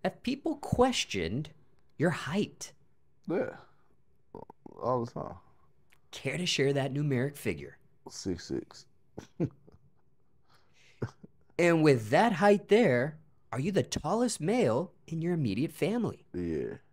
have people questioned your height? Yeah, all the time. Care to share that numeric figure? 6'6". And with that height there, are you the tallest male in your immediate family? Yeah.